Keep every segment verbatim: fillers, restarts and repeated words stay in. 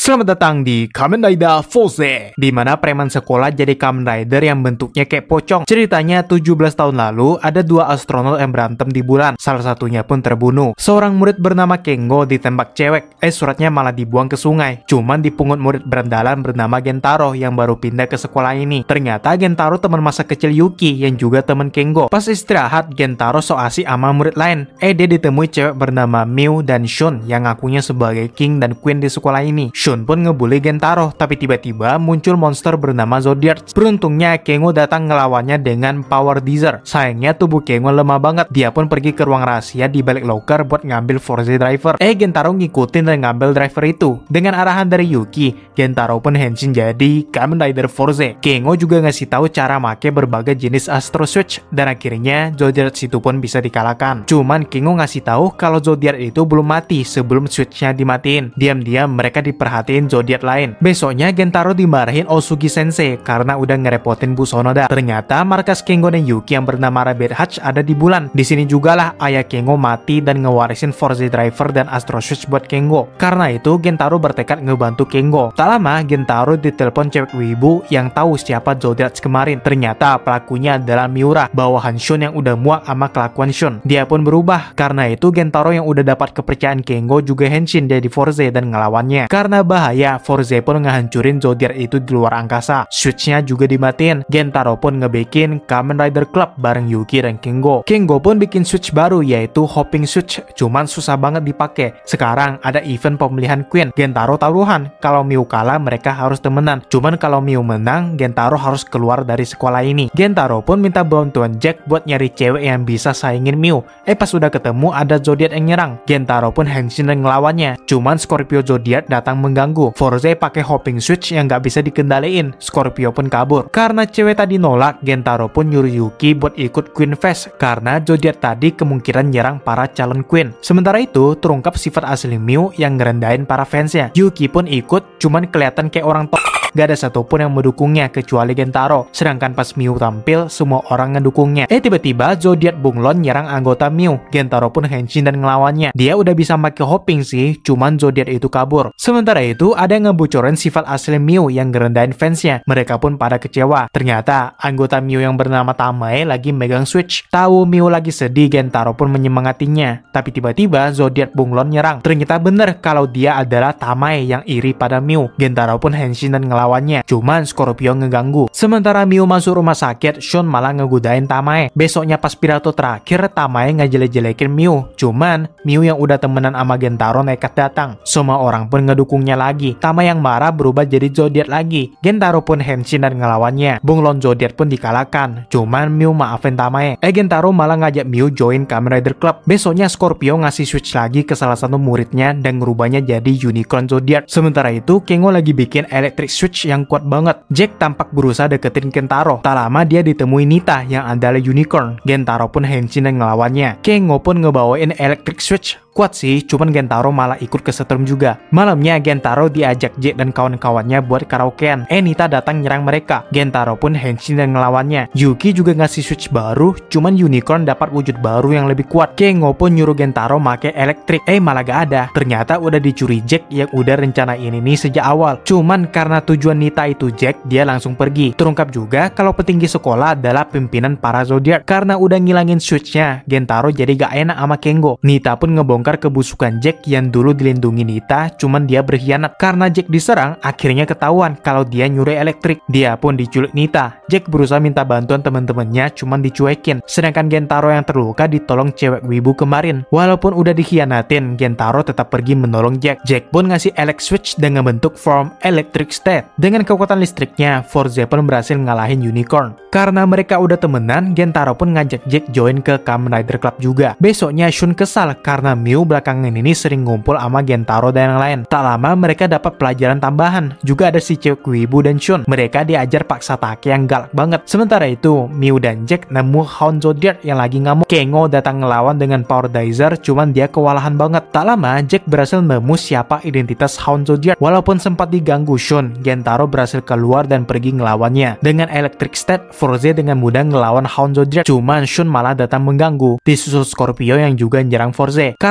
Selamat datang di Kamen Rider Fourze, di mana preman sekolah jadi Kamen Rider yang bentuknya kayak pocong. Ceritanya tujuh belas tahun lalu, ada dua astronot yang berantem di bulan. Salah satunya pun terbunuh. Seorang murid bernama Kengo ditembak cewek. Eh, suratnya malah dibuang ke sungai. Cuman dipungut murid berandalan bernama Gentaro yang baru pindah ke sekolah ini. Ternyata Gentaro teman masa kecil Yuki yang juga teman Kengo. Pas istirahat, Gentaro so asik sama murid lain. Eh, dia ditemui cewek bernama Miu dan Shun yang ngakunya sebagai king dan queen di sekolah ini. Shun pun ngebully Gentaro, tapi tiba-tiba muncul monster bernama Zodiarch. Beruntungnya Kengo datang ngelawannya dengan Power Desert. Sayangnya tubuh Kengo lemah banget. Dia pun pergi ke ruang rahasia di balik locker buat ngambil Fourze Driver. Eh, Gentaro ngikutin dan ngambil driver itu. Dengan arahan dari Yuki, Gentaro pun henshin jadi Kamen Rider Fourze. Kengo juga ngasih tahu cara make berbagai jenis Astro Switch, dan akhirnya Zodiarch itu pun bisa dikalahkan. Cuman Kengo ngasih tahu kalau Zodiarch itu belum mati sebelum switchnya dimatiin. Diam-diam mereka diperhatiin Zodiarch lain. Besoknya Gentaro dimarahin Osugi Sensei karena udah ngerepotin Bu Sonoda. Ternyata markas Kengo dan Yuki yang bernama Rabbit Hatch ada di bulan. Di sini jugalah ayah Kengo mati dan ngewarisin Fourze Driver dan Astro Switch buat Kengo. Karena itu Gentaro bertekad ngebantu Kengo. Tak lama Gentaro ditelepon cewek wibu yang tahu siapa Zodiarch kemarin. Ternyata pelakunya adalah Miura, bawahan Shun yang udah muak sama kelakuan Shun. Dia pun berubah. Karena itu Gentaro yang udah dapat kepercayaan Kengo juga henshin jadi Fourze dan ngelawannya. Karena bahaya, Fourze pun ngehancurin Zodiarch itu di luar angkasa. Switchnya juga dimatiin. Gentaro pun ngebikin Kamen Rider Club bareng Yuki dan Kengo. Kengo pun bikin switch baru yaitu Hopping Switch, cuman susah banget dipakai. Sekarang ada event pemilihan Queen. Gentaro taruhan kalau Miu kalah mereka harus temenan. Cuman kalau Miu menang, Gentaro harus keluar dari sekolah ini. Gentaro pun minta bantuan Jack buat nyari cewek yang bisa saingin Miu. Eh, pas udah ketemu ada Zodiarch yang nyerang. Gentaro pun henshin dan ngelawannya. Cuman Scorpio Zodiarch datang mengganggu. Fourze pakai Hopping Switch yang gak bisa dikendaliin. Scorpio pun kabur. Karena cewek tadi nolak, Gentaro pun nyuruh Yuki buat ikut Queen Fest karena Zodiarch tadi kemungkinan nyerang para calon Queen. Sementara itu terungkap sifat asli Miu yang ngerendahin para fansnya. Yuki pun ikut, cuman kelihatan kayak orang tok. Gak ada satupun yang mendukungnya kecuali Gentaro. Sedangkan pas Miu tampil, semua orang ngedukungnya. Eh, tiba-tiba Zodiarch bunglon nyerang anggota Miu. Gentaro pun henshin dan ngelawannya. Dia udah bisa pakai hopping sih, cuman Zodiarch itu kabur. Sementara itu ada yang ngebocorin sifat asli Miu yang ngerendahin fansnya. Mereka pun pada kecewa. Ternyata anggota Miu yang bernama Tamae lagi megang switch. Tahu Miu lagi sedih, Gentaro pun menyemangatinya. Tapi tiba-tiba Zodiarch bunglon nyerang. Ternyata bener kalau dia adalah Tamae yang iri pada Miu. Gentaro pun henshin dan ngelawannya. lawannya. Cuman Scorpio ngeganggu. Sementara Miu masuk rumah sakit, Shun malah ngegodain Tamae. Besoknya pas pidato terakhir, Tamae ngejelek-jelekin Miu. Cuman Miu yang udah temenan sama Gentaro nekat datang. Semua orang pun ngedukungnya lagi. Tamae yang marah berubah jadi Zodiarch lagi. Gentaro pun henshin dan ngelawannya. Bunglon Zodiarch pun dikalahkan. Cuman Miu maafin Tamae. Eh, Gentaro malah ngajak Miu join Kamen Rider Club. Besoknya Scorpio ngasih switch lagi ke salah satu muridnya dan ngerubahnya jadi Unicorn Zodiarch. Sementara itu Kengo lagi bikin Electric Switch yang kuat banget. Jack tampak berusaha deketin Gentaro. Tak lama dia ditemui Nita yang adalah Unicorn. Gentaro pun henshin dan ngelawannya. Kengo pun ngebawain Electric Switch. Kuat sih, cuman Gentaro malah ikut kesetrum juga. Malamnya Gentaro diajak Jack dan kawan-kawannya buat karaokean. Eh, Nita datang nyerang mereka. Gentaro pun henshin dan ngelawannya. Yuki juga ngasih switch baru, cuman Unicorn dapat wujud baru yang lebih kuat. Kengo pun nyuruh Gentaro make elektrik. Eh, malah gak ada. Ternyata udah dicuri Jack yang udah rencanain ini sejak awal. Cuman karena tujuan Nita itu Jack, dia langsung pergi. Terungkap juga kalau petinggi sekolah adalah pimpinan para Zodiarch. Karena udah ngilangin switchnya, Gentaro jadi gak enak sama Kengo. Nita pun ngebongkar kebusukan Jack yang dulu dilindungi Nita, cuman dia berkhianat. Karena Jack diserang, akhirnya ketahuan kalau dia nyuri elektrik. Dia pun diculik Nita. Jack berusaha minta bantuan teman-temannya, cuman dicuekin. Sedangkan Gentaro yang terluka ditolong cewek wibu kemarin. Walaupun udah dikhianatin, Gentaro tetap pergi menolong Jack. Jack pun ngasih Elect Switch dan ngebentuk form Electric State. Dengan kekuatan listriknya, Fourze pun berhasil ngalahin Unicorn. Karena mereka udah temenan, Gentaro pun ngajak Jack join ke Kamen Rider Club juga. Besoknya Shun kesal karena Miu belakangan ini sering ngumpul sama Gentaro dan yang lain. Tak lama mereka dapat pelajaran tambahan. Juga ada si cewek wibu dan Shun. Mereka diajar paksa take yang galak banget. Sementara itu, Miu dan Jack nemu Hound Zodiarch yang lagi ngamuk. Kengo datang ngelawan dengan Power Dizer, cuman dia kewalahan banget. Tak lama, Jack berhasil nemu siapa identitas Hound Zodiarch. Walaupun sempat diganggu Shun, Gentaro berhasil keluar dan pergi ngelawannya. Dengan Electric State, Fourze dengan mudah ngelawan Hound Zodiarch. Cuman Shun malah datang mengganggu. Disusul Scorpio yang juga nyerang Fourze. Karena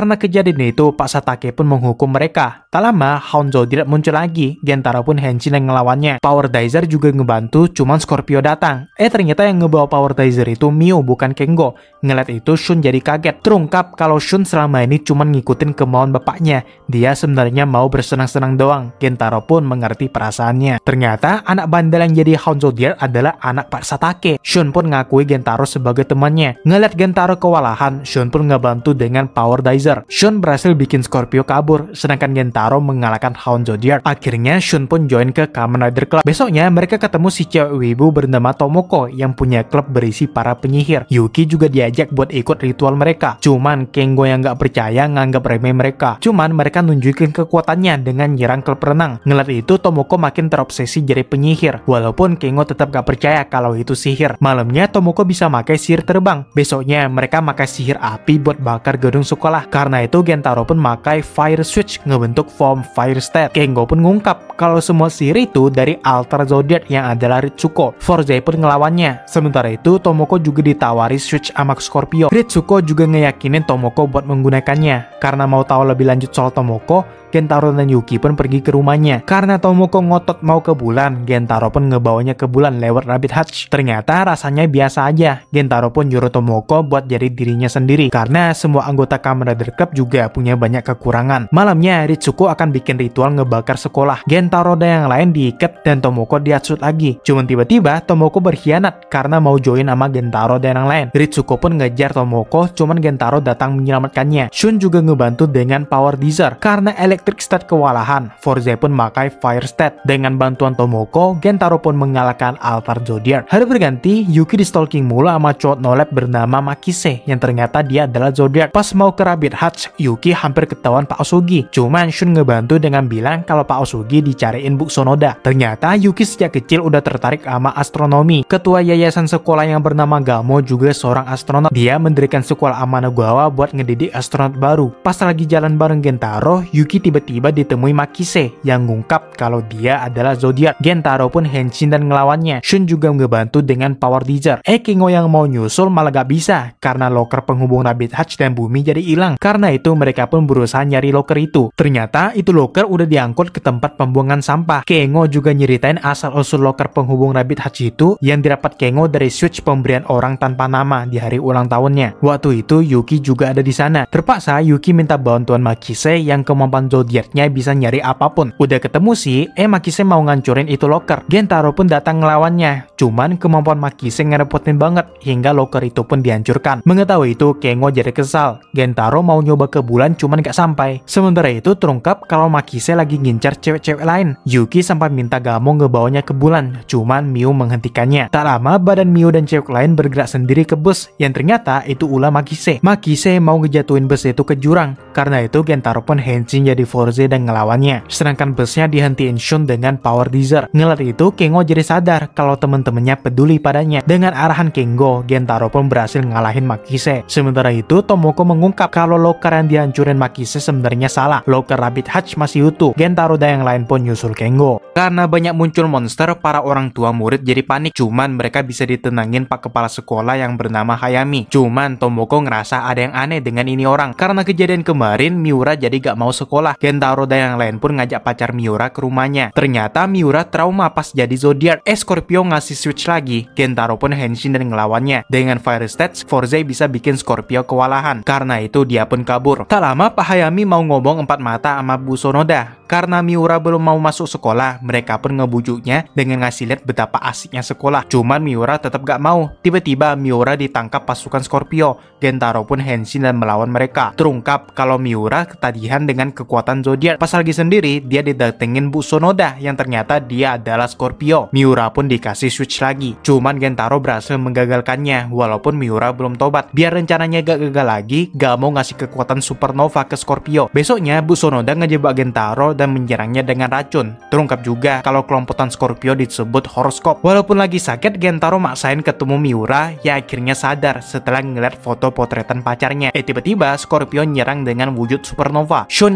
Karena kejadian itu, Pak Satake pun menghukum mereka. Tak lama, Hound Zodiac muncul lagi. Gentaro pun henshin dan ngelawannya. Power Dizer juga ngebantu, cuman Scorpio datang. Eh ternyata yang ngebawa Power Dizer itu Mio, bukan Kengo. Ngeliat itu, Shun jadi kaget. Terungkap kalau Shun selama ini cuman ngikutin kemauan bapaknya. Dia sebenarnya mau bersenang-senang doang. Gentaro pun mengerti perasaannya. Ternyata anak bandel yang jadi Hound Zodiac adalah anak Pak Satake. Shun pun ngakui Gentaro sebagai temannya. Ngeliat Gentaro kewalahan, Shun pun ngebantu dengan Power Dizer. Shun berhasil bikin Scorpio kabur, sedangkan Gentaro mengalahkan Hound Zodiac. Akhirnya Shun pun join ke Kamen Rider Club. Besoknya mereka ketemu si cewek wibu bernama Tomoko yang punya klub berisi para penyihir. Yuki juga diajak buat ikut ritual mereka. Cuman Kengo yang gak percaya nganggap remeh mereka. Cuman mereka nunjukin kekuatannya dengan nyerang klub renang. Ngeliat itu Tomoko makin terobsesi jadi penyihir. Walaupun Kengo tetap gak percaya kalau itu sihir. Malamnya Tomoko bisa pakai sihir terbang. Besoknya mereka pakai sihir api buat bakar gedung sekolah. Karena itu Gentaro pun pakai Fire Switch ngebentuk form Fire State. Kengo pun ngungkap kalau semua sihir itu dari Alter Zodiac yang adalah Ritsuko. Fourze pun ngelawannya. Sementara itu Tomoko juga ditawari Switch sama Scorpio. Ritsuko juga ngeyakinin Tomoko buat menggunakannya. Karena mau tahu lebih lanjut soal Tomoko, Gentaro dan Yuki pun pergi ke rumahnya. Karena Tomoko ngotot mau ke bulan, Gentaro pun ngebawanya ke bulan lewat Rabbit Hutch. Ternyata rasanya biasa aja. Gentaro pun nyuruh Tomoko buat jadi dirinya sendiri. Karena semua anggota Kamen Rider Club juga punya banyak kekurangan. Malamnya Ritsuko akan bikin ritual ngebakar sekolah. Gentaro dan yang lain diikat dan Tomoko diacut lagi. Cuman tiba-tiba Tomoko berkhianat karena mau join sama Gentaro dan yang lain. Ritsuko pun ngejar Tomoko, cuman Gentaro datang menyelamatkannya. Shun juga ngebantu dengan Power Dizer. Karena Electric State kewalahan, Fourze pun pakai Fire State. Dengan bantuan Tomoko, Gentaro pun mengalahkan Alter Zodiac. Hari berganti, Yuki di stalking mulu sama cowok nolep bernama Makise, yang ternyata dia adalah Zodiac. Pas mau ke Rabbit Hutch, Yuki hampir ketahuan Pak Osugi. Cuman Shun ngebantu dengan bilang kalau Pak Osugi dicariin Bu Sonoda. Ternyata Yuki sejak kecil udah tertarik sama astronomi. Ketua yayasan sekolah yang bernama Gamo juga seorang astronot. Dia mendirikan sekolah Amanagawa buat ngedidik astronot baru. Pas lagi jalan bareng Gentaro, Yuki tiba-tiba ditemui Makise yang ngungkap kalau dia adalah Zodiac. Gentaro pun henshin dan ngelawannya. Shun juga ngebantu dengan Power Dizer. Eh Kengo yang mau nyusul malah gak bisa karena loker penghubung Rabbit Hutch dan bumi jadi hilang. Karena itu mereka pun berusaha nyari loker itu. Ternyata itu loker udah diangkut ke tempat pembuangan sampah. Kengo juga nyeritain asal-usul loker penghubung Rabbit Hutch itu yang didapat Kengo dari switch pemberian orang tanpa nama di hari ulang tahunnya. Waktu itu Yuki juga ada di sana. Terpaksa Yuki minta bantuan Makise yang kemampuan Zodiac-nya bisa nyari apapun. Udah ketemu sih, eh Makise mau ngancurin itu loker. Gentaro pun datang ngelawannya. Cuman kemampuan Makise ngerepotin banget hingga loker itu pun dihancurkan. Mengetahui itu, Kengo jadi kesal. Gentaro mau nyoba ke bulan cuman gak sampai. Sementara itu terungkap kalau Makise lagi ngincar cewek-cewek lain. Yuki sampai minta Gamo ngebawanya ke bulan. Cuman Mio menghentikannya. Tak lama badan Mio dan cewek lain bergerak sendiri ke bus yang ternyata itu ulah Makise. Makise mau ngejatuhin bus itu ke jurang. Karena itu Gentaro pun henshin jadi Fourze dan ngelawannya. Sedangkan busnya dihentiin Shun dengan Power Dizer. Ngeliat itu Kengo jadi sadar kalau temen-temennya peduli padanya. Dengan arahan Kengo, Gentaro pun berhasil ngalahin Makise. Sementara itu Tomoko mengungkap kalau loker yang dihancurin Makise sebenarnya salah. Loker Rabbit Hutch masih utuh. Gentaro dan yang lain pun nyusul Kengo. Karena banyak muncul monster, para orang tua murid jadi panik. Cuman mereka bisa ditenangin Pak Kepala Sekolah yang bernama Hayami. Cuman Tomoko ngerasa ada yang aneh dengan ini orang. Karena kejadian kemarin Miura jadi gak mau sekolah. Gentaro dan yang lain pun ngajak pacar Miura ke rumahnya. Ternyata Miura trauma pas jadi Zodiac. Eh Scorpio ngasih switch lagi. Gentaro pun henshin dan ngelawannya. Dengan Fire Stats, Fourze bisa bikin Scorpio kewalahan. Karena itu dia pun kabur. Tak lama Pak Hayami mau ngomong empat mata sama Bu Sonoda. Karena Miura belum mau masuk sekolah, mereka pun ngebujuknya dengan ngasih lihat betapa asiknya sekolah. Cuman Miura tetap gak mau. Tiba-tiba Miura ditangkap pasukan Scorpio. Gentaro pun henshin dan melawan mereka. Terungkap kalau Miura ketagihan dengan kekuatan Zodiac. Pas lagi sendiri, dia didatengin Bu Sonoda yang ternyata dia adalah Scorpio. Miura pun dikasih switch lagi. Cuman Gentaro berhasil menggagalkannya walaupun Miura belum tobat. Biar rencananya gak gagal lagi, gak mau ngasih kekuatan supernova ke Scorpio. Besoknya Bu Sonoda ngejebak Gentaro dan menyerangnya dengan racun. Terungkap juga kalau kelompokan Scorpio disebut horoskop. Walaupun lagi sakit, Gentaro maksain ketemu Miura yang akhirnya sadar setelah ngeliat foto potretan pacarnya. Eh tiba-tiba Scorpio nyerang dengan wujud supernova. Shun yang ngelawan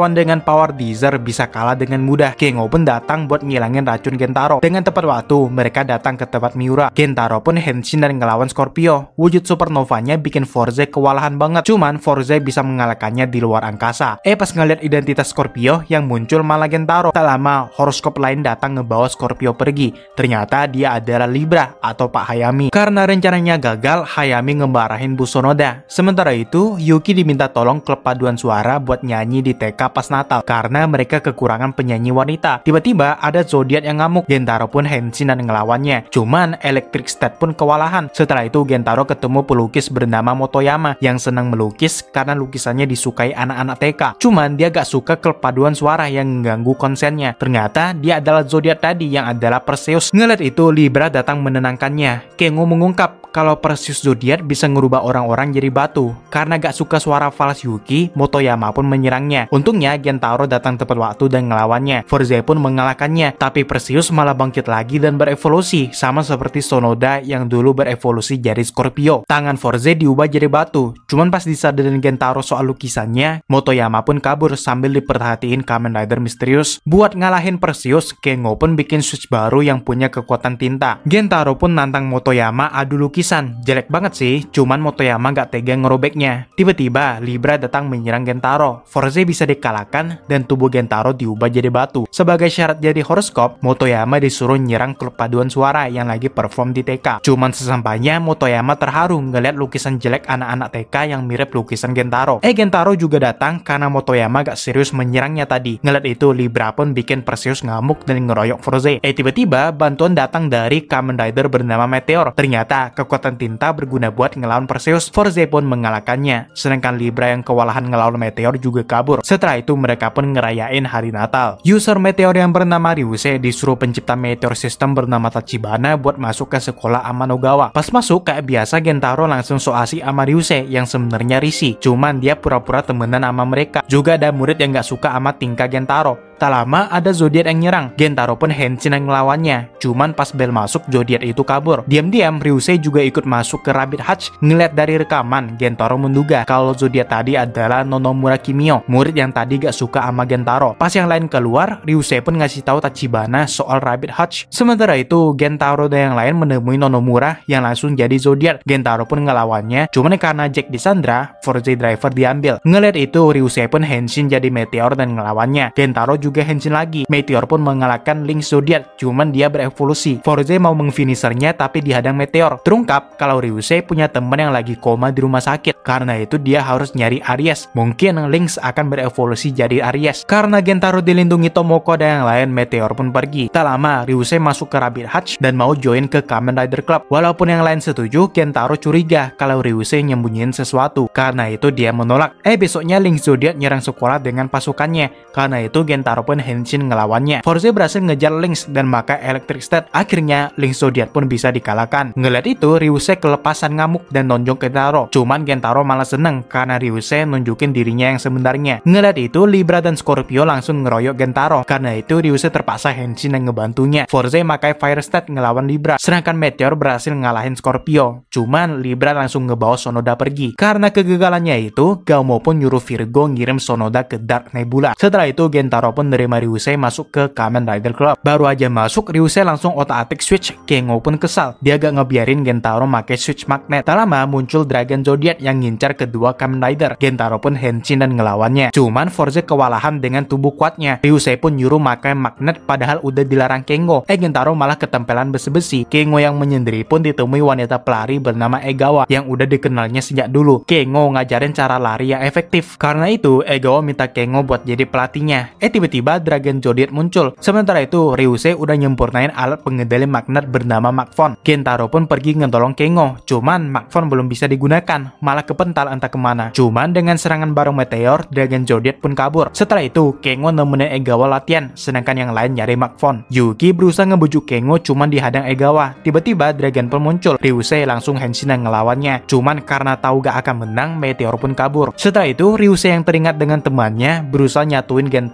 melawan dengan power Deezer bisa kalah dengan mudah. Kengo pun datang buat ngilangin racun Gentaro. Dengan tepat waktu, mereka datang ke tempat Miura. Gentaro pun henshin dan ngelawan Scorpio. Wujud supernovanya bikin Fourze kewalahan banget. Cuman Fourze bisa mengalahkannya di luar angkasa. Eh pas ngeliat identitas Scorpio, yang muncul malah Gentaro. Tak lama, horoskop lain datang ngebawa Scorpio pergi. Ternyata dia adalah Libra atau Pak Hayami. Karena rencananya gagal, Hayami ngebarahin Bu Sonoda. Sementara itu, Yuki diminta tolong klub paduan suara buat nyanyi di T K pas Natal karena mereka kekurangan penyanyi wanita. Tiba-tiba ada Zodiac yang ngamuk. Gentaro pun henshin dan ngelawannya. Cuman Electric State pun kewalahan. Setelah itu Gentaro ketemu pelukis bernama Motoyama yang senang melukis karena lukisannya disukai anak-anak T K. Cuman dia gak suka klub paduan suara yang mengganggu konsennya. Ternyata dia adalah Zodiac tadi yang adalah Perseus. Ngeliat itu Libra datang menenangkannya. Kengo mengungkap kalau Perseus Zodiac bisa ngerubah orang-orang jadi batu. Karena gak suka suara fals Yuki, Motoyama pun menyerangnya. Untungnya Gentaro datang tepat waktu dan ngelawannya. Fourze pun mengalahkannya. Tapi Perseus malah bangkit lagi dan berevolusi, sama seperti Sonoda yang dulu berevolusi jadi Scorpio. Tangan Fourze diubah jadi batu. Cuman pas disadarin Gentaro soal lukisannya, Motoyama pun kabur sambil diperhatiin Kamen Rider misterius. Buat ngalahin Perseus, Kengo pun bikin switch baru yang punya kekuatan tinta. Gentaro pun nantang Motoyama adu lukisan. Jelek banget sih, cuman Motoyama gak tega ngerobeknya. Tiba-tiba Libra datang menyerang Gentaro. Fourze bisa dikalahkan dan tubuh Gentaro diubah jadi batu. Sebagai syarat jadi horoskop, Motoyama disuruh nyerang klub paduan suara yang lagi perform di T K. Cuman sesampainya Motoyama terharu ngeliat lukisan jelek anak-anak T K yang mirip lukisan Gentaro. Eh Gentaro juga datang karena Motoyama gak serius menyerangnya tadi. Ngeliat itu Libra pun bikin Perseus ngamuk dan ngeroyok Fourze. Eh tiba-tiba bantuan datang dari Kamen Rider bernama Meteor. Ternyata kekuatan tinta berguna buat ngelawan Perseus. Fourze pun mengalahkannya. Sedangkan Libra yang kewalahan ngelawan Meteor juga kabur. Setelah itu mereka pun ngerayain hari Natal. User Meteor yang bernama Ryusei disuruh pencipta Meteor System bernama Tachibana buat masuk ke sekolah Amanogawa. Pas masuk kayak biasa Gentaro langsung so asik sama Ryusei yang sebenarnya risih. Cuman dia pura-pura temenan sama mereka. Juga ada murid yang gak suka sama tingkah Gentaro. Tak lama ada Zodiac yang nyerang. Gentaro pun henshin yang ngelawannya. Cuman pas bel masuk Zodiac itu kabur. Diam-diam Ryusei juga ikut masuk ke Rabbit Hutch. Ngeliat dari rekaman, Gentaro menduga kalau Zodiac tadi adalah Nonomura Kimio, murid yang tadi gak suka sama Gentaro. Pas yang lain keluar, Ryusei pun ngasih tahu Tachibana soal Rabbit Hutch. Sementara itu Gentaro dan yang lain menemui Nonomura yang langsung jadi Zodiac. Gentaro pun ngelawannya. Cuman karena Jack disandra, Fourze Driver diambil. Ngeliat itu Ryusei pun henshin jadi Meteor dan ngelawannya. Gentaro juga juga henshin lagi. Meteor pun mengalahkan Link Zodiac, cuman dia berevolusi. Fourze mau mengfinishernya tapi dihadang Meteor. Terungkap kalau Ryusei punya teman yang lagi koma di rumah sakit. Karena itu dia harus nyari Aries. Mungkin Lynx akan berevolusi jadi Aries. Karena Gentaro dilindungi Tomoko dan yang lain, Meteor pun pergi. Tak lama Ryusei masuk ke Rabbit Hutch dan mau join ke Kamen Rider Club. Walaupun yang lain setuju, Gentaro curiga kalau Ryusei nyembunyiin sesuatu. Karena itu dia menolak. Eh besoknya Link Zodiac nyerang sekolah dengan pasukannya. Karena itu Gentaro pun henshin ngelawannya. Fourze berhasil ngejar Lynx dan maka Electric State. Akhirnya Link Zodiac pun bisa dikalahkan. Ngeliat itu Ryusei kelepasan ngamuk dan nonjok Gentaro. Cuman Gentaro malah seneng karena Ryusei nunjukin dirinya yang sebenarnya. Ngeliat itu Libra dan Scorpio langsung ngeroyok Gentaro. Karena itu Ryusei terpaksa henshin dan ngebantunya. Fourze makai Fire State ngelawan Libra. Sedangkan Meteor berhasil ngalahin Scorpio. Cuman Libra langsung ngebawa Sonoda pergi. Karena kegagalannya itu, Gaumo pun nyuruh Virgo ngirim Sonoda ke Dark Nebula. Setelah itu Gentaro pun nerima Ryusei masuk ke Kamen Rider Club. Baru aja masuk, Ryusei langsung otak-atik switch. Kengo pun kesal. Dia gak ngebiarin Gentaro make switch magnet. Tak lama muncul Dragon Zodiac yang ngincar kedua Kamen Rider. Gentaro pun henshin dan ngelawannya. Cuman Fourze kewalahan dengan tubuh kuatnya. Ryusei pun nyuruh makai magnet padahal udah dilarang Kengo. Eh Gentaro malah ketempelan besi-besi. Kengo yang menyendiri pun ditemui wanita pelari bernama Egawa yang udah dikenalnya sejak dulu. Kengo ngajarin cara lari yang efektif. Karena itu Egawa minta Kengo buat jadi pelatihnya. Eh tiba-tiba Dragon Zodiac muncul. Sementara itu Ryusei udah nyempurnain alat pengendali magnet bernama Magfon. Gentaro pun pergi ngentolong Kengo. Cuman Magfon belum bisa digunakan, malah kepental entah kemana. Cuman dengan serangan bareng Meteor, Dragon Zodiac pun kabur. Setelah itu Kengo nemenin Egawa latihan, sedangkan yang lain nyari Magfon. Yuki berusaha ngebujuk Kengo cuman dihadang Egawa. Tiba-tiba Dragon pun muncul. Ryusei langsung henshin dan ngelawannya. Cuman karena tahu gak akan menang, Meteor pun kabur. Setelah itu Ryusei yang teringat dengan temannya berusaha nyatuin Gentaro dan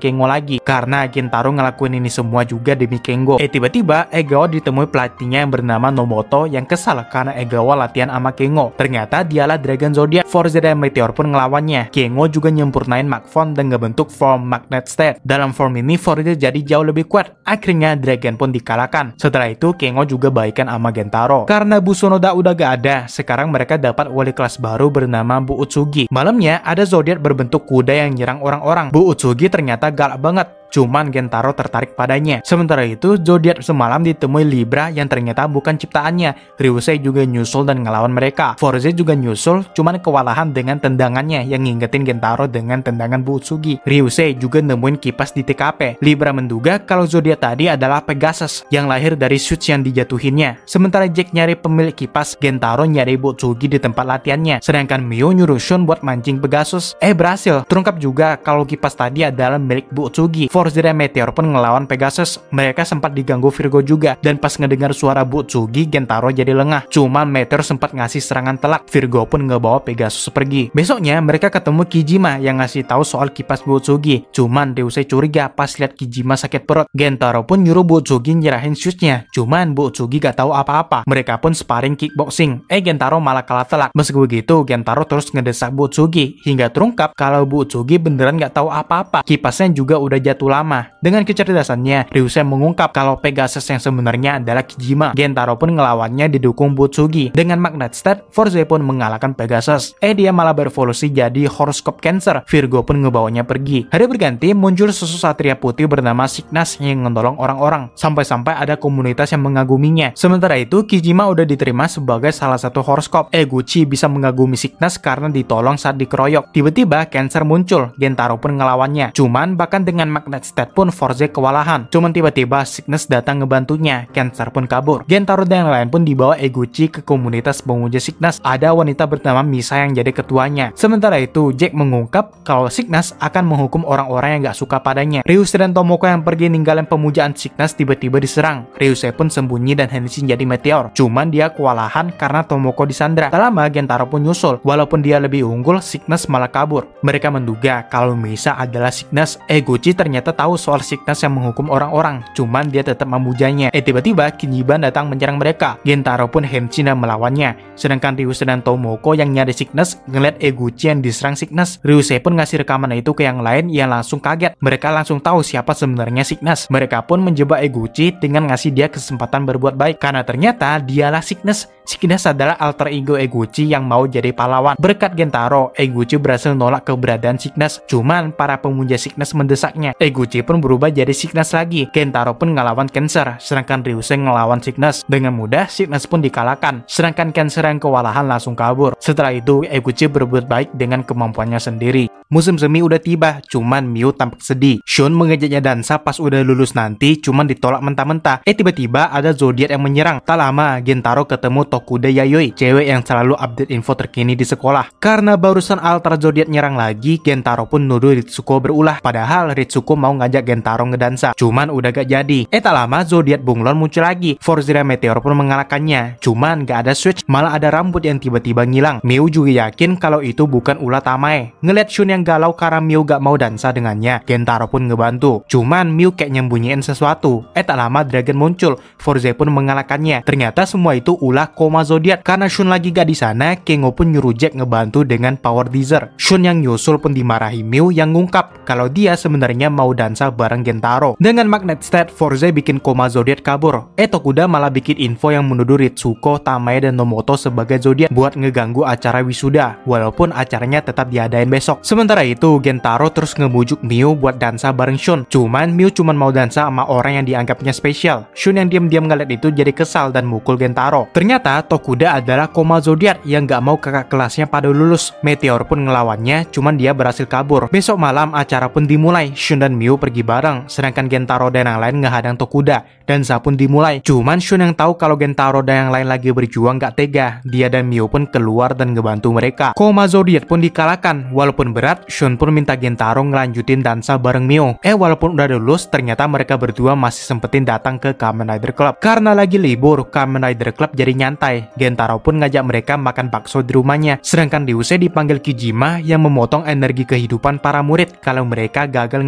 Kengo lagi, karena Gentaro ngelakuin ini semua juga demi Kengo. Eh tiba-tiba Egawa ditemui pelatihnya yang bernama Nomoto yang kesal karena Egawa latihan sama Kengo. Ternyata dialah Dragon Zodiac. Forza dan Meteor pun ngelawannya. Kengo juga nyempurnain Mark Form dan ngebentuk form Magnet State. Dalam form ini Forza jadi jauh lebih kuat. Akhirnya Dragon pun dikalahkan. Setelah itu Kengo juga baikan sama Gentaro. Karena Busonoda udah gak ada, sekarang mereka dapat wali kelas baru bernama Bu Utsugi. Malamnya ada Zodiac berbentuk kuda yang nyerang orang-orang. Bu Utsugi ternyata galak banget. Cuman Gentaro tertarik padanya. Sementara itu, Zodiac semalam ditemui Libra yang ternyata bukan ciptaannya. Ryusei juga nyusul dan ngelawan mereka. Forza juga nyusul, cuman kewalahan dengan tendangannya yang ngingetin Gentaro dengan tendangan Bu Utsugi. Ryusei juga nemuin kipas di T K P. Libra menduga kalau Zodiac tadi adalah Pegasus yang lahir dari switch yang dijatuhinnya. Sementara Jack nyari pemilik kipas, Gentaro nyari Bu Utsugi di tempat latihannya. Sedangkan Mio nyuruh Shun buat mancing Pegasus. Eh berhasil. Terungkap juga kalau kipas tadi adalah milik Bu Utsugi. Forza dan Meteor pun ngelawan Pegasus. Mereka sempat diganggu Virgo juga. Dan pas ngedengar suara Bu Utsugi, Gentaro jadi lengah. Cuman Meteor sempat ngasih serangan telak. Virgo pun ngebawa Pegasus pergi. Besoknya mereka ketemu Kijima yang ngasih tahu soal kipas Bu Utsugi. Cuman Ryusei curiga pas lihat Kijima sakit perut. Gentaro pun nyuruh Bu Utsugi nyerahin switchnya. Cuman Bu Utsugi gak tahu apa-apa. Mereka pun sparring kickboxing. Eh Gentaro malah kalah telak. Meski begitu, Gentaro terus ngedesak Bu Utsugi. Hingga terungkap kalau Bu Utsugi beneran gak tahu apa-apa. Kipasnya juga udah jatuh lama. Dengan kecerdasannya, Ryusei mengungkap kalau Pegasus yang sebenarnya adalah Kijima. Gentaro pun ngelawannya didukung Bu Utsugi. Dengan Magnet State, Forza pun mengalahkan Pegasus. Eh dia malah berevolusi jadi Horoscope Cancer. Virgo pun ngebawanya pergi. Hari berganti, muncul susu satria putih bernama Cygnus yang menolong orang-orang. Sampai-sampai ada komunitas yang mengaguminya. Sementara itu, Kijima udah diterima sebagai salah satu horoskop. Eguchi bisa mengagumi Cygnus karena ditolong saat dikeroyok. Tiba-tiba Cancer muncul. Gentaro pun ngelawannya. Cuman bahkan dengan Magnet State pun Forza kewalahan. Cuman tiba-tiba Cygnus datang ngebantunya. Cancer pun kabur. Gentaro dan yang lain pun dibawa Eguchi ke komunitas pemuja Cygnus. Ada wanita bernama Misa yang jadi ketuanya. Sementara itu Jack mengungkap kalau Cygnus akan menghukum orang-orang yang gak suka padanya. Ryusei dan Tomoko yang pergi ninggalin pemujaan Cygnus tiba-tiba diserang. Ryusei pun sembunyi dan Henshin jadi Meteor. Cuman dia kewalahan karena Tomoko disandra. Tak lama Gentaro pun nyusul. Walaupun dia lebih unggul, Cygnus malah kabur. Mereka menduga kalau Misa adalah Cygnus. Eguchi ternyata tahu soal Cygnus yang menghukum orang-orang, cuman dia tetap memujanya. Eh tiba-tiba Kijiban datang menyerang mereka. Gentaro pun Henshin dan melawannya. Sedangkan Ryusei dan Tomoko yang nyari Cygnus ngeliat Eguchi yang diserang Cygnus. Ryusei pun ngasih rekaman itu ke yang lain yang langsung kaget. Mereka langsung tahu siapa sebenarnya Cygnus. Mereka pun menjebak Eguchi dengan ngasih dia kesempatan berbuat baik karena ternyata dialah Cygnus. Cygnus adalah alter ego Eguchi yang mau jadi pahlawan. Berkat Gentaro, Eguchi berhasil nolak keberadaan Cygnus. Cuman para pemuja Cygnus mendesaknya. Eguchi pun berubah jadi Cygnus lagi. Gentaro pun ngelawan Cancer, sedangkan Ryusei ngelawan Cygnus. Dengan mudah Cygnus pun dikalahkan. Sedangkan Cancer yang kewalahan langsung kabur. Setelah itu Eguchi berbuat baik dengan kemampuannya sendiri. Musim semi udah tiba, cuman Miu tampak sedih. Shun mengejaknya dansa pas udah lulus nanti, cuman ditolak mentah-mentah. Eh tiba-tiba ada Zodiac yang menyerang. Tak lama Gentaro ketemu Tokuda Yayoi, cewek yang selalu update info terkini di sekolah. Karena barusan Ultra Zodiac nyerang lagi, Gentaro pun nuduh Ritsuko berulah. Padahal Ritsuko mau ngajak Gentaro ngedansa, cuman udah gak jadi. Eh tak lama Zodiac bunglon muncul lagi. Forza Meteor pun mengalahkannya. Cuman gak ada switch, malah ada rambut yang tiba-tiba ngilang. Miu juga yakin kalau itu bukan ulah Tamae. Ngeliat Shun yang galau karena Miu gak mau dansa dengannya, Gentaro pun ngebantu. Cuman Miu kayak nyembunyiin sesuatu. Eh tak lama Dragon muncul. Forza pun mengalahkannya. Ternyata semua itu ulah koma Zodiac. Karena Shun lagi gak di sana, Kengo pun nyuruh Jack ngebantu dengan Power Deezer. Shun yang nyusul pun dimarahi Miu yang ngungkap kalau dia sebenarnya mau dansa bareng Gentaro. Dengan Magnet State, Forza bikin koma Zodiac kabur. Eh Tokuda malah bikin info yang menuduh Ritsuko, Tamae, dan Nomoto sebagai Zodiac buat ngeganggu acara wisuda. Walaupun acaranya tetap diadain besok. Sementara itu Gentaro terus ngebujuk Miu buat dansa bareng Shun. Cuman Miu cuman mau dansa sama orang yang dianggapnya spesial. Shun yang diam-diam ngeliat itu jadi kesal dan mukul Gentaro. Ternyata Tokuda adalah koma Zodiac yang gak mau kakak kelasnya pada lulus. Meteor pun ngelawannya, cuman dia berhasil kabur. Besok malam acara pun dimulai. Shun dan Miu pergi bareng, sedangkan Gentaro dan yang lain ngehadang Tokuda. Dansa pun dimulai. Cuman Shun yang tahu kalau Gentaro dan yang lain lagi berjuang gak tega. Dia dan Miu pun keluar dan ngebantu mereka. Koma Zodiac pun dikalahkan. Walaupun berat, Shun pun minta Gentaro ngelanjutin dansa bareng Miu. Eh walaupun udah lulus, ternyata mereka berdua masih sempetin datang ke Kamen Rider Club. Karena lagi libur, Kamen Rider Club jadi nyantai. Gentaro pun ngajak mereka makan bakso di rumahnya. Sedangkan Ryusei dipanggil Kijima yang memotong energi kehidupan para murid kalau mereka gagal ngebuatnya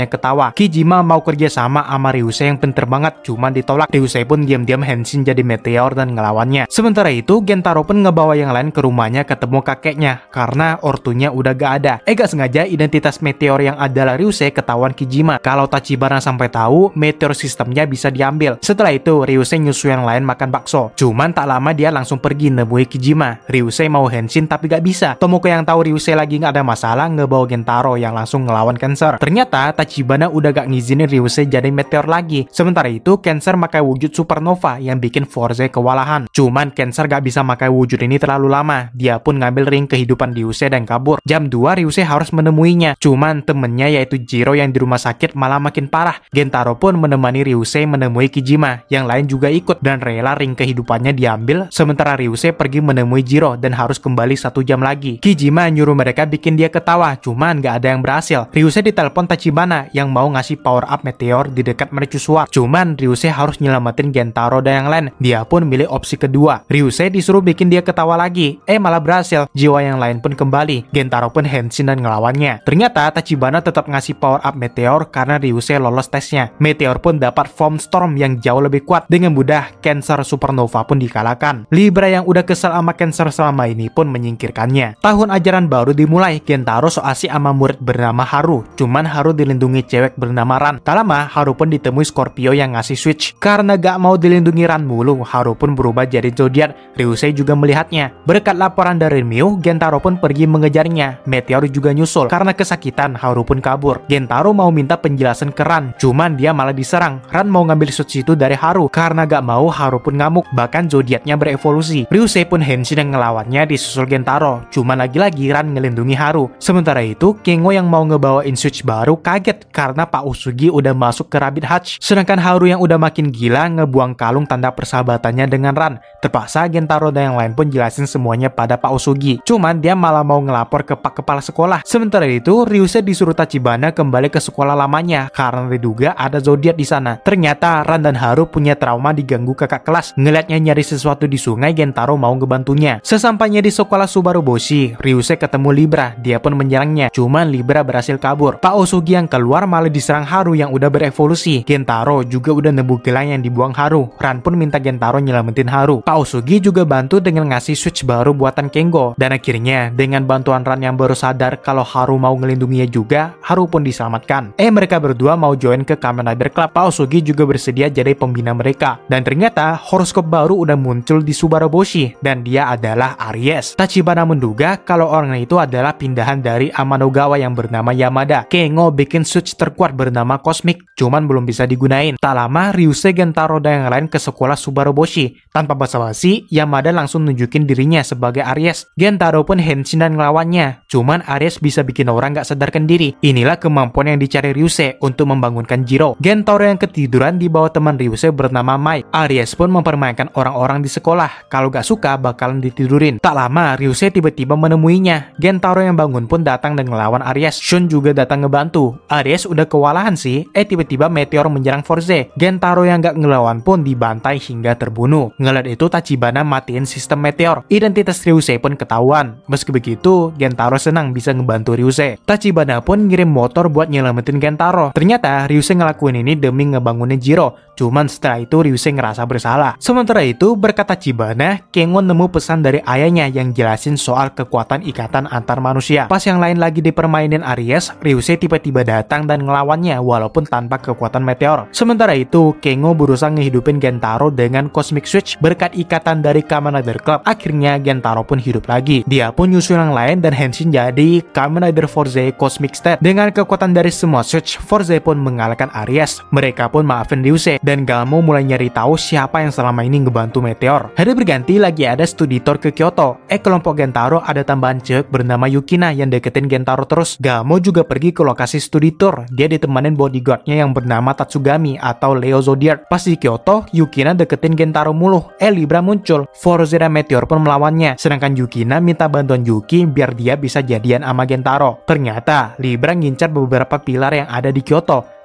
ketawa. Kijima mau kerja sama sama Ryusei yang pinter banget, cuman ditolak. Ryusei pun diam-diam henshin jadi meteor dan ngelawannya. Sementara itu Gentaro pun ngebawa yang lain ke rumahnya ketemu kakeknya karena ortunya udah gak ada. Eh gak sengaja identitas meteor yang adalah Ryusei ketahuan Kijima. Kalau Tachibana sampai tahu, meteor sistemnya bisa diambil. Setelah itu Ryusei nyusul yang lain makan bakso. Cuman tak lama dia langsung pergi nemui Kijima. Ryusei mau henshin tapi gak bisa. Tomoko yang tahu Ryusei lagi gak ada masalah ngebawa Gentaro yang langsung ngelawan Cancer. Ternyata Tachibana udah gak ngizinin Ryusei jadi meteor lagi. Sementara itu Cancer makai wujud supernova yang bikin Fourze kewalahan. Cuman Cancer gak bisa makai wujud ini terlalu lama. Dia pun ngambil ring kehidupan Ryusei dan kabur. Jam dua Ryusei harus menemuinya. Cuman temennya yaitu Jiro yang di rumah sakit malah makin parah. Gentaro pun menemani Ryusei menemui Kijima. Yang lain juga ikut dan rela ring kehidupannya diambil. Sementara Ryusei pergi menemui Jiro dan harus kembali satu jam lagi. Kijima nyuruh mereka bikin dia ketawa. Cuman gak ada yang berhasil. Ryusei ditelepon Tachibana yang mau ngasih power up meteor di dekat mercusuar. Cuman Ryusei harus nyelamatin Gentaro dan yang lain. Dia pun milih opsi kedua. Ryusei disuruh bikin dia ketawa lagi. Eh malah berhasil. Jiwa yang lain pun kembali. Gentaro pun henshin dan ngelawannya. Ternyata Tachibana tetap ngasih power up meteor karena Ryusei lolos tesnya. Meteor pun dapat form storm yang jauh lebih kuat. Dengan mudah Cancer supernova pun dikalahkan. Libra yang udah kesal sama Cancer selama ini pun menyingkirkannya. Tahun ajaran baru dimulai. Gentaro so asik sama murid bernama Haru. Cuman Haru dilindungi cewek bernama Ran. Tak lama Haru pun ditemui Scorpio yang ngasih switch. Karena gak mau dilindungi Ran mulu, Haru pun berubah jadi zodiak. Ryusei juga melihatnya. Berkat laporan dari Miu, Gentaro pun pergi mengejarnya. Meteor juga nyusul. Karena kesakitan, Haru pun kabur. Gentaro mau minta penjelasan ke Ran, cuman dia malah diserang. Ran mau ngambil switch itu dari Haru. Karena gak mau, Haru pun ngamuk. Bahkan zodiaknya berevolusi. Ryusei pun henshin dan ngelawannya disusul Gentaro. Cuman lagi-lagi Ran ngelindungi Haru. Sementara itu, Kengo yang mau ngebawain switch baru kaget karena Pak Usugi udah masuk ke Rabbit Hutch. Sedangkan Haru yang udah makin gila ngebuang kalung tanda persahabatannya dengan Ran. Terpaksa Gentaro dan yang lain pun jelasin semuanya pada Pak Usugi. Cuman dia malah mau ngelapor ke Pak Kepala Sekolah. Sementara itu, Ryusei disuruh Tachibana kembali ke sekolah lamanya karena diduga ada zodiak di sana. Ternyata Ran dan Haru punya trauma diganggu kakak kelas. Ngeliatnya nyari sesuatu di sungai, Gentaro mau ngebantunya. Sesampainya di sekolah Subaru Boshi, Ryusei ketemu Libra. Dia pun menyerangnya. Cuman Libra berhasil kabur. Pak Usugi yang keluar malah diserang Haru yang udah berevolusi. Gentaro juga udah nebu gelang yang dibuang Haru. Ran pun minta Gentaro nyelamatin Haru. Pak Usugi juga bantu dengan ngasih switch baru buatan Kengo. Dan akhirnya dengan bantuan Ran yang baru sadar kalau Haru mau ngelindunginya juga, Haru pun diselamatkan. Eh mereka berdua mau join ke Kamen Rider Club. Pak Usugi juga bersedia jadi pembina mereka. Dan ternyata horoskop baru udah muncul di Subaru Boshi dan dia adalah Aries. Tachibana menduga kalau orang itu adalah pindahan dari Amanogawa yang bernama Yamada. Kengo bikin switch terkuat bernama Cosmic, cuman belum bisa digunain. Tak lama Ryusei, Gentaro dan yang lain ke sekolah Subaru Boshi. Tanpa basa-basi, Yamada langsung nunjukin dirinya sebagai Aries. Gentaro pun henshin dan ngelawannya. Cuman Aries bisa bikin orang gak sadarkan diri. Inilah kemampuan yang dicari Ryusei untuk membangunkan Jiro. Gentaro yang ketiduran di bawah teman Ryusei bernama Mike. Aries pun mempermainkan orang-orang di sekolah. Kalau gak suka bakalan ditidurin. Tak lama Ryusei tiba-tiba menemuinya. Gentaro yang bangun pun datang dan ngelawan Aries. Shun juga datang ngebantu. Aries udah kewalahan sih. Eh tiba-tiba meteor menyerang Fourze. Gentaro yang gak ngelawan pun dibantai hingga terbunuh. Ngeliat itu Tachibana matiin sistem meteor. Identitas Ryusei pun ketahuan. Meski begitu, Gentaro senang bisa ngebantu Ryusei. Tachibana pun ngirim motor buat nyelamatin Gentaro. Ternyata Ryusei ngelakuin ini demi ngebangunin Jiro. Cuman setelah itu Ryusei ngerasa bersalah. Sementara itu berkat Tachibana, Kengo nemu pesan dari ayahnya yang jelasin soal kekuatan ikatan antar manusia. Pas yang lain lagi dipermainin Aries, Ryusei tiba-tiba datang dan ngelawannya walaupun tanpa kekuatan meteor. Sementara itu, Kengo berusaha ngehidupin Gentaro dengan Cosmic Switch. Berkat ikatan dari Kamen Rider Club, akhirnya Gentaro pun hidup lagi. Dia pun nyusul yang lain dan henshin jadi Kamen Rider Fourze Cosmic State. Dengan kekuatan dari semua switch, Fourze pun mengalahkan Aries. Mereka pun maafin Ryusei dan gak mau mulai nyari tahu siapa yang selama ini ngebantu meteor. Hari berganti lagi ada studi tour ke Kyoto. Eh kelompok Gentaro ada tambahan cewek bernama Yukina yang deketin Gentaro terus. Gamo juga pergi ke lokasi studi tour. Dia ditemanin bodyguardnya yang bernama Tatsugami atau Leo Zodiac. Pas di Kyoto, Yukina deketin Gentaro mulu. Eh Libra muncul. Fourze dan Meteor pun melawannya. Sedangkan Yukina minta bantuan Yuki biar dia bisa jadian sama Gentaro. Ternyata Libra ngincar beberapa pilar yang ada di Kyoto.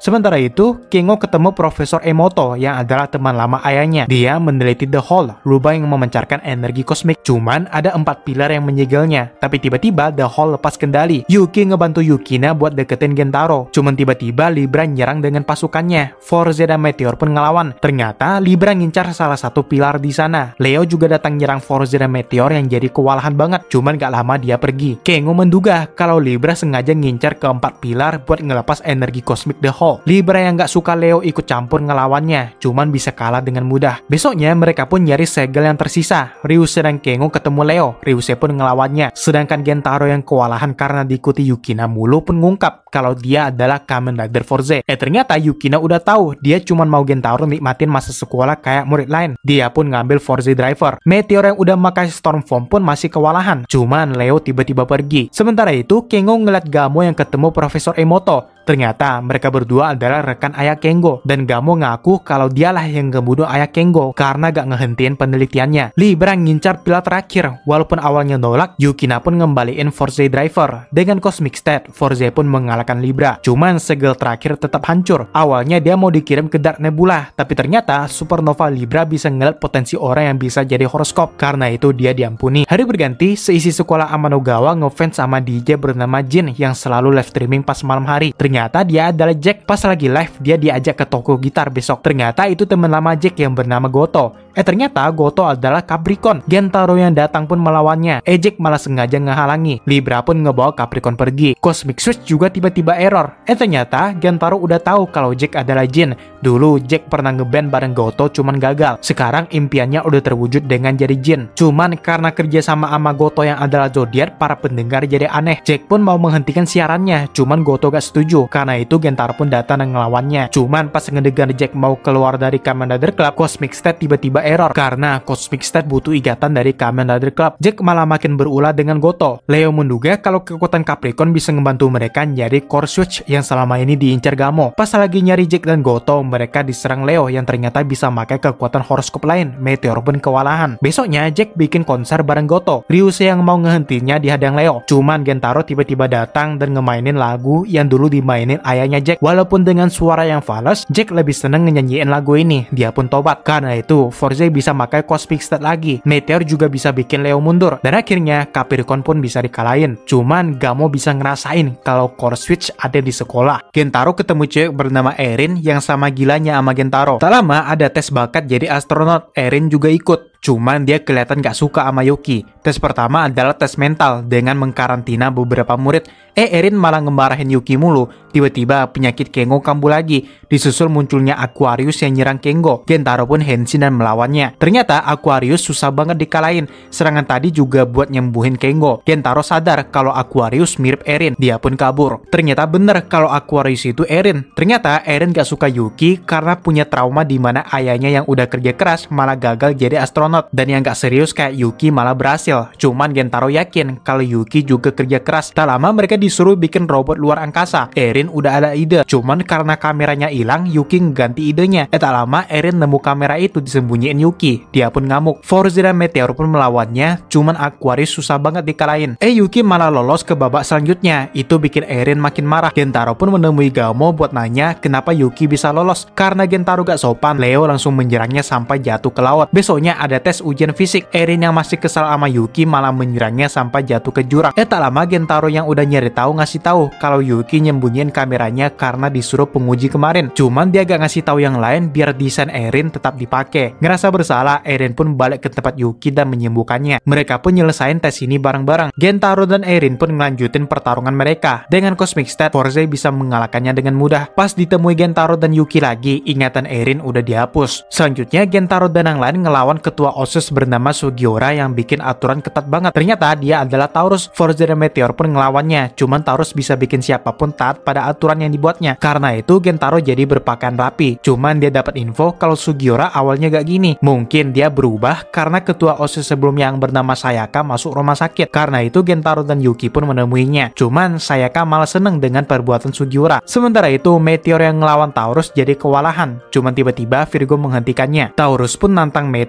Sementara itu, Kengo ketemu Profesor Emoto yang adalah teman lama ayahnya. Dia meneliti The Hall, lubang yang memancarkan energi kosmik. Cuman ada empat pilar yang menyegelnya. Tapi tiba-tiba The Hall lepas kendali. Yuki ngebantu Yukina buat deketin Gentaro. Cuman tiba-tiba Libra nyerang dengan pasukannya. Forze dan Meteor pun ngelawan. Ternyata Libra ngincar salah satu pilar di sana. Leo juga datang nyerang Forze dan Meteor yang jadi kewalahan banget. Cuman gak lama dia pergi. Kengo menduga kalau Libra sengaja ngincar keempat pilar buat ngelepas energi kosmik The Hall. Libra yang gak suka Leo ikut campur ngelawannya, cuman bisa kalah dengan mudah. Besoknya mereka pun nyari segel yang tersisa. Ryuse dan Kengo ketemu Leo. Ryuse pun ngelawannya. Sedangkan Gentaro yang kewalahan karena diikuti Yukina mulu pun ngungkap kalau dia adalah Kamen Rider Forze. Eh ternyata Yukina udah tahu dia cuman mau Gentaro nikmatin masa sekolah kayak murid lain. Dia pun ngambil Forze Driver. Meteor yang udah makai Storm Form pun masih kewalahan. Cuman Leo tiba-tiba pergi. Sementara itu Kengo ngeliat Gamo yang ketemu Profesor Emoto. Ternyata mereka berdua adalah rekan ayah Kengo, dan Gamo ngaku kalau dialah yang ngebunuh ayah Kengo karena gak ngehentiin penelitiannya. Libra ngincar pilar terakhir, walaupun awalnya nolak, Yukina pun ngembaliin Forze Driver. Dengan Cosmic Stat, Forze pun mengalahkan Libra. Cuman segel terakhir tetap hancur. Awalnya dia mau dikirim ke Dark Nebula, tapi ternyata Supernova Libra bisa ngeliat potensi orang yang bisa jadi horoskop. Karena itu dia diampuni. Hari berganti, seisi sekolah Amanogawa ngefans sama D J bernama Jin yang selalu live streaming pas malam hari. Ternyata dia adalah Jack. Pas lagi live, dia diajak ke toko gitar besok. Ternyata itu teman lama Jack yang bernama Goto. Eh ternyata Goto adalah Capricorn. Gentaro yang datang pun melawannya. Eh Jack malah sengaja ngehalangi. Libra pun ngebawa Capricorn pergi. Cosmic Switch juga tiba-tiba error. Eh ternyata Gentaro udah tahu kalau Jack adalah Jin. Dulu Jack pernah ngeband bareng Goto cuman gagal. Sekarang impiannya udah terwujud dengan jadi Jin. Cuman karena kerja sama sama Goto yang adalah Zodiac, para pendengar jadi aneh. Jack pun mau menghentikan siarannya. Cuman Goto gak setuju. Karena itu Gentaro pun datang dan ngelawannya. Cuman pas ngedegan Jack mau keluar dari Kamen Rider Club, Cosmic Stat tiba-tiba error. Karena Cosmic Stat butuh ikatan dari Kamen Rider Club. Jack malah makin berulah dengan Goto. Leo menduga kalau kekuatan Capricorn bisa membantu mereka nyari Core Switch yang selama ini diincar Gamo. Pas lagi nyari Jack dan Goto, mereka diserang Leo yang ternyata bisa pakai kekuatan horoskop lain. Meteor pun kewalahan. Besoknya Jack bikin konser bareng Goto. Ryuse yang mau ngehentinya dihadang Leo. Cuman Gentaro tiba-tiba datang dan ngemainin lagu yang dulu dimainin ayahnya Jack. Walaupun dengan suara yang fals, Jack lebih seneng nyanyiin lagu ini. Dia pun tobat. Karena itu Forze bisa pakai Cosmic Stat lagi. Meteor juga bisa bikin Leo mundur. Dan akhirnya Capricorn pun bisa dikalahin. Cuman Gamo bisa ngerasain kalau Core Switch ada di sekolah. Gentaro ketemu cewek bernama Erin yang sama gilanya sama Gentaro. Tak lama ada tes bakat jadi astronot. Erin juga ikut. Cuman dia kelihatan gak suka sama Yuki. Tes pertama adalah tes mental dengan mengkarantina beberapa murid. Eh Erin malah ngemarahin Yuki mulu. Tiba-tiba penyakit Kengo kambuh lagi. Disusul munculnya Aquarius yang nyerang Kengo. Gentaro pun henshin dan melawannya. Ternyata Aquarius susah banget dikalahin. Serangan tadi juga buat nyembuhin Kengo. Gentaro sadar kalau Aquarius mirip Erin. Dia pun kabur. Ternyata bener kalau Aquarius itu Erin. Ternyata Erin gak suka Yuki karena punya trauma di mana ayahnya yang udah kerja keras malah gagal jadi astronot. Dan yang gak serius kayak Yuki malah berhasil. Cuman Gentaro yakin kalau Yuki juga kerja keras. Tak lama mereka disuruh bikin robot luar angkasa. Erin udah ada ide. Cuman karena kameranya hilang, Yuki ngeganti idenya. Eh tak lama Erin nemu kamera itu disembunyiin Yuki. Dia pun ngamuk. Forze dan Meteor pun melawannya. Cuman Aquarius susah banget dikalahin. Eh Yuki malah lolos ke babak selanjutnya. Itu bikin Erin makin marah. Gentaro pun menemui Gamo buat nanya kenapa Yuki bisa lolos. Karena Gentaro gak sopan, Leo langsung menyerangnya sampai jatuh ke laut. Besoknya ada tes ujian fisik. Erin yang masih kesal sama Yuki malah menyerangnya sampai jatuh ke jurang. Eh tak lama Gentaro yang udah nyari tahu ngasih tahu kalau Yuki nyembunyiin kameranya karena disuruh penguji kemarin. Cuman dia gak ngasih tahu yang lain biar desain Erin tetap dipakai. Ngerasa bersalah, Erin pun balik ke tempat Yuki dan menyembuhkannya. Mereka pun nyelesain tes ini bareng-bareng. Gentaro dan Erin pun ngelanjutin pertarungan mereka. Dengan Cosmic Stat, Forze bisa mengalahkannya dengan mudah. Pas ditemui Gentaro dan Yuki lagi, ingatan Erin udah dihapus. Selanjutnya Gentaro dan yang lain ngelawan ketua OSIS bernama Sugiura yang bikin aturan ketat banget. Ternyata dia adalah Taurus. Forze dan Meteor pun ngelawannya. Cuman Taurus bisa bikin siapapun taat pada aturan yang dibuatnya. Karena itu Gentaro jadi berpakaian rapi. Cuman dia dapat info kalau Sugiura awalnya gak gini. Mungkin dia berubah karena ketua OSIS sebelumnya yang bernama Sayaka masuk rumah sakit. Karena itu Gentaro dan Yuki pun menemuinya. Cuman Sayaka malah seneng dengan perbuatan Sugiura. Sementara itu Meteor yang ngelawan Taurus jadi kewalahan. Cuman tiba-tiba Virgo menghentikannya. Taurus pun nantang Meteor adu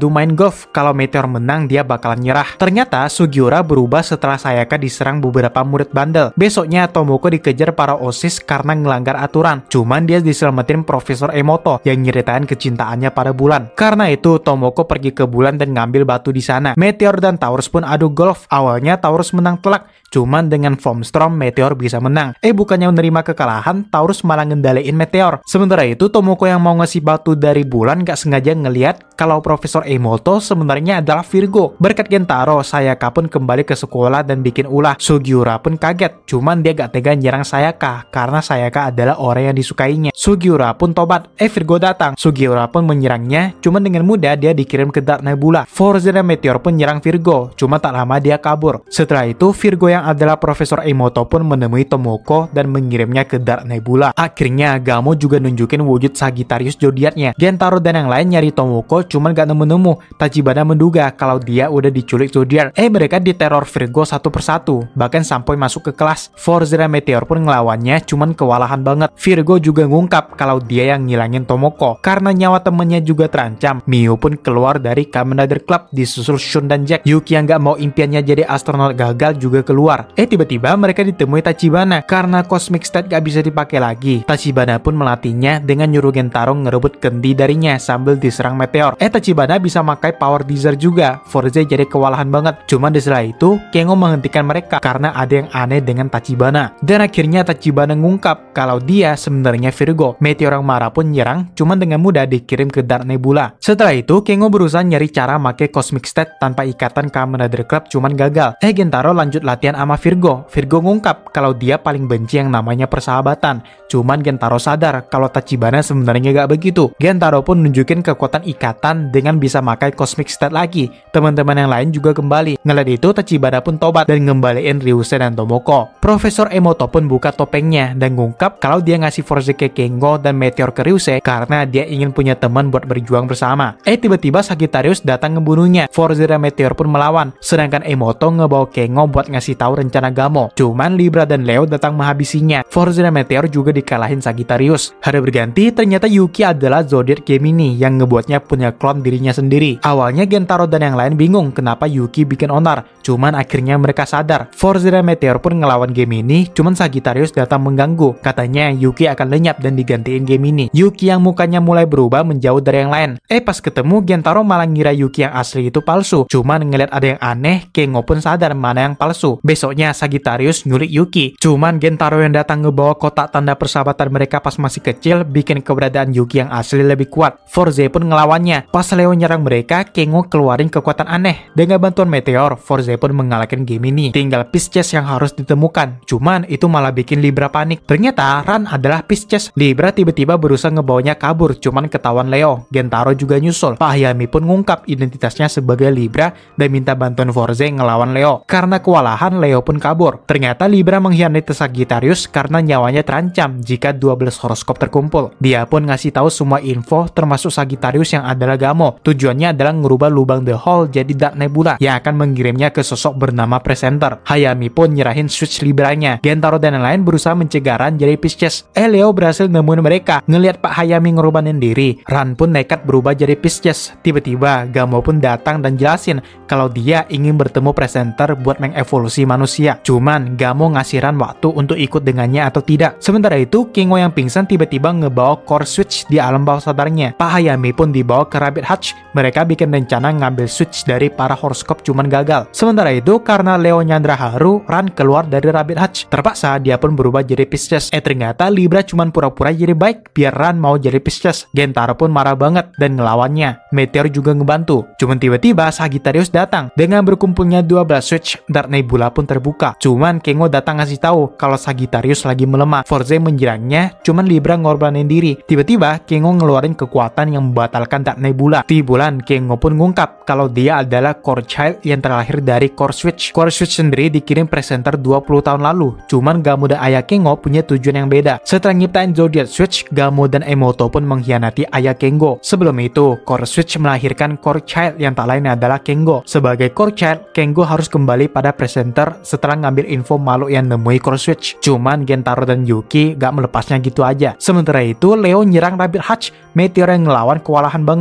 adu main golf. Kalau Meteor menang, dia bakalan nyerah. Ternyata Sugiura berubah setelah Sayaka diserang beberapa murid bandel. Besoknya Tomoko dikejar para OSIS karena ngelanggar aturan. Cuman dia diselamatin Profesor Emoto yang nyeritain kecintaannya pada bulan. Karena itu Tomoko pergi ke bulan dan ngambil batu di sana. Meteor dan Taurus pun adu golf. Awalnya Taurus menang telak. Cuman dengan Formstorm Meteor bisa menang. Eh bukannya menerima kekalahan, Taurus malah ngendaliin Meteor. Sementara itu Tomoko yang mau ngasih batu dari bulan gak sengaja ngeliat kalau Profesor Emoto sebenarnya adalah Virgo. Berkat Gentaro, Sayaka pun kembali ke sekolah dan bikin ulah. Sugiura pun kaget. Cuman dia gak tega nyerang Sayaka karena Sayaka adalah orang yang disukainya. Sugiura pun tobat. Eh Virgo datang. Sugiura pun menyerangnya. Cuman dengan mudah dia dikirim ke Dark Nebula. Forza dan Meteor pun nyerang Virgo. Cuma tak lama dia kabur. Setelah itu Virgo yang adalah Profesor Emoto pun menemui Tomoko dan mengirimnya ke Dark Nebula. Akhirnya Gamo juga nunjukin wujud Sagittarius zodiaknya. Gentaro dan yang lain nyari Tomoko cuman gak nemu-nemu. Tachibana menduga kalau dia udah diculik zodiak. Eh mereka diteror Virgo satu persatu, bahkan sampai masuk ke kelas. Forza dan Meteor pun ngelawannya cuman kewalahan banget. Virgo juga ngungkap kalau dia yang ngilangin Tomoko karena nyawa temennya juga terancam. Miu pun keluar dari Kamen Rider Club disusul Shun dan Jack. Yuki yang gak mau impiannya jadi astronot gagal juga keluar. Eh tiba-tiba mereka ditemui Tachibana karena Cosmic State gak bisa dipakai lagi. Tachibana pun melatihnya dengan nyuruh Gentaro ngerebut kendi darinya sambil diserang Meteor. Eh Tachibana bisa pakai Power Desert juga. Forza jadi kewalahan banget. Cuman di setelah itu Kengo menghentikan mereka karena ada yang aneh dengan Tachibana. Dan akhirnya Tachibana ngungkap kalau dia sebenarnya Virgo. Meteor yang marah pun nyerang cuman dengan mudah dikirim ke Dark Nebula. Setelah itu Kengo berusaha nyari cara make Cosmic State tanpa ikatan Kamen Rider Club cuman gagal. Eh Gentaro lanjut latihan sama Virgo. Virgo ngungkap kalau dia paling benci yang namanya persahabatan. Cuman Gentaro sadar kalau Tachibana sebenarnya gak begitu. Gentaro pun nunjukin kekuatan ikatan dengan bisa makai Cosmic State lagi. Teman-teman yang lain juga kembali. Ngeliat itu Tachibana pun tobat dan ngembaliin Ryusei dan Tomoko. Profesor Emoto pun buka topengnya dan ngungkap kalau dia ngasih Forza ke Kengo dan Meteor ke Ryusei karena dia ingin punya teman buat berjuang bersama. Eh tiba-tiba Sagittarius datang ngebunuhnya. Forza dan Meteor pun melawan. Sedangkan Emoto ngebawa Kengo buat ngasih tahu rencana Gamo. Cuman Libra dan Leo datang menghabisinya. Forza dan Meteor juga dikalahin Sagittarius. Hari berganti, ternyata Yuki adalah zodiak Gemini yang ngebuatnya punya klon dirinya sendiri. Awalnya Gentaro dan yang lain bingung kenapa Yuki bikin onar. Cuman akhirnya mereka sadar. Forza dan Meteor pun ngelawan Gemini, cuman Sagittarius datang mengganggu. Katanya Yuki akan lenyap dan digantiin Gemini. Yuki yang mukanya mulai berubah menjauh dari yang lain. Eh pas ketemu Gentaro malah ngira Yuki yang asli itu palsu. Cuman ngeliat ada yang aneh, Kengo pun sadar mana yang palsu. Besoknya Sagittarius nyulik Yuki. Cuman Gentaro yang datang ngebawa kotak tanda persahabatan mereka pas masih kecil bikin keberadaan Yuki yang asli lebih kuat. Forza pun ngelawannya. Pas Leo nyerang mereka, Kengo keluarin kekuatan aneh. Dengan bantuan Meteor, Forza pun mengalahkan Gemini. Tinggal Pisces yang harus ditemukan. Cuman itu malah bikin Libra panik. Ternyata Ran adalah Pisces. Libra tiba-tiba berusaha ngebawanya kabur, cuman ketahuan Leo. Gentaro juga nyusul. Pak Hayami pun ngungkap identitasnya sebagai Libra dan minta bantuan Forza ngelawan Leo. Karena kewalahan, Leo pun kabur. Ternyata Libra mengkhianati Sagittarius karena nyawanya terancam jika dua belas horoskop terkumpul. Dia pun ngasih tahu semua info termasuk Sagittarius yang adalah Gamo. Tujuannya adalah ngerubah lubang The Hole jadi Dark Nebula yang akan mengirimnya ke sosok bernama Presenter. Hayami pun nyerahin switch Libranya. Gentaro dan yang lain berusaha mencegah Ran jadi Pisces. Eh Leo berhasil nemuin mereka. Ngelihat Pak Hayami ngerubahin diri, Ran pun nekat berubah jadi Pisces. Tiba-tiba Gamo pun datang dan jelasin kalau dia ingin bertemu Presenter buat mengevolusi manusia. Cuman Gamo ngasih Ran waktu untuk ikut dengannya atau tidak. Sementara itu Kengo yang pingsan tiba-tiba ngebawa core switch di alam bawah sadarnya. Pak Hayami pun dibawa ke Rabbit Hutch. Mereka bikin rencana ngambil switch dari para horoskop cuman gagal. Sementara itu karena Leo nyandra haru, Ran keluar dari Rabbit Hutch. Terpaksa dia pun berubah jadi Pisces. Eh ternyata Libra cuman pura-pura jadi baik biar Ran mau jadi Pisces. Gentaro pun marah banget dan ngelawannya. Meteor juga ngebantu. Cuman tiba-tiba Sagittarius datang. Dengan berkumpulnya dua belas switch, Dark Nebula pun terbuka. Cuman Kengo datang ngasih tahu kalau Sagittarius lagi melemah. Forza menyerangnya, cuman Libra ngorbanin diri. Tiba-tiba Kengo ngeluarin kekuatan yang membatalkan Dark Nebula. Di bulan Kengo pun ngungkap kalau dia adalah Core Child yang terlahir dari Core Switch. Core Switch sendiri dikirim Presenter dua puluh tahun lalu. Cuman Gamo dan ayah Kengo punya tujuan yang beda. Setelah nyiptain Zodiac Switch, Gamo dan Emoto pun mengkhianati ayah Kengo. Sebelum itu, Core Switch melahirkan Core Child yang tak lain adalah Kengo. Sebagai Core Child, Kengo harus kembali pada Presenter setelah ngambil info makhluk yang nemui Core Switch. Cuman Gentaro dan Yuki gak melepasnya gitu aja. Sementara itu, Leo nyerang Rabbit Hutch. Meteor yang ngelawan kewalahan banget.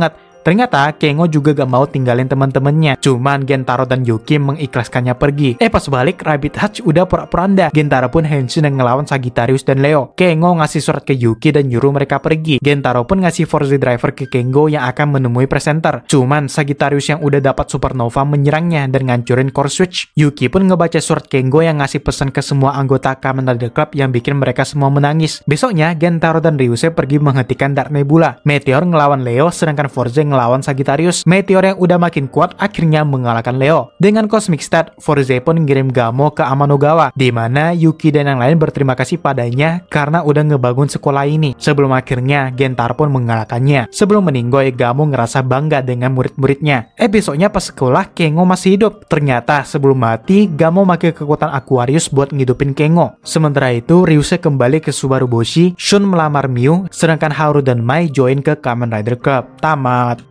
Ternyata Kengo juga gak mau tinggalin teman-temannya. Cuman Gentaro dan Yuki mengikhlaskannya pergi. Eh pas balik, Rabbit Hatch udah pura-pura. Gentaro pun henshin dan ngelawan Sagittarius dan Leo. Kengo ngasih surat ke Yuki dan nyuruh mereka pergi. Gentaro pun ngasih Force Driver ke Kengo yang akan menemui presenter. Cuman Sagittarius yang udah dapat supernova menyerangnya dan ngancurin core switch. Yuki pun ngebaca surat Kengo yang ngasih pesan ke semua anggota Kamen Rider Club yang bikin mereka semua menangis. Besoknya Gentaro dan Ryusei pergi menghentikan Dark Nebula. Meteor ngelawan Leo sedangkan Forze ngelawan Sagittarius. Meteor yang udah makin kuat akhirnya mengalahkan Leo. Dengan Cosmic Stat, Forze pun ngirim Gamo ke Amanogawa, di mana Yuki dan yang lain berterima kasih padanya karena udah ngebangun sekolah ini. Sebelum akhirnya Gentaro pun mengalahkannya. Sebelum meninggoy, Gamo ngerasa bangga dengan murid-muridnya. Eh besoknya pas sekolah, Kengo masih hidup. Ternyata sebelum mati, Gamo pakai kekuatan Aquarius buat ngidupin Kengo. Sementara itu, Ryusei kembali ke Subaru Boshi, Shun melamar Miu, sedangkan Haru dan Mai join ke Kamen Rider Club. Tamat.